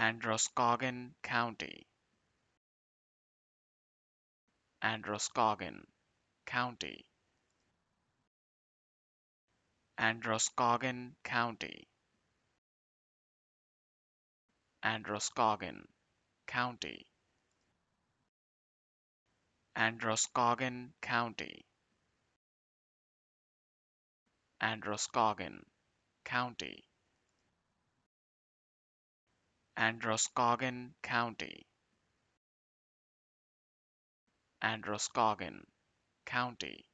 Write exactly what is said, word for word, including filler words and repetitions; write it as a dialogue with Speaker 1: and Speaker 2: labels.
Speaker 1: Androscoggin County, Androscoggin County, Androscoggin County, Androscoggin County, Androscoggin County, Androscoggin County, Androscoggin County, Androscoggin County,